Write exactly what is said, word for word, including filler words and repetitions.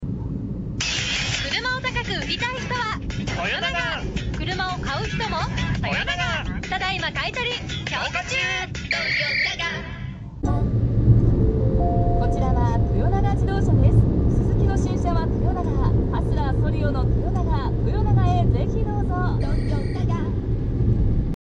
車を高く売りたい人はトヨナガ、車を買う人もトヨナガ、ただいま買い取り強化中。トヨタ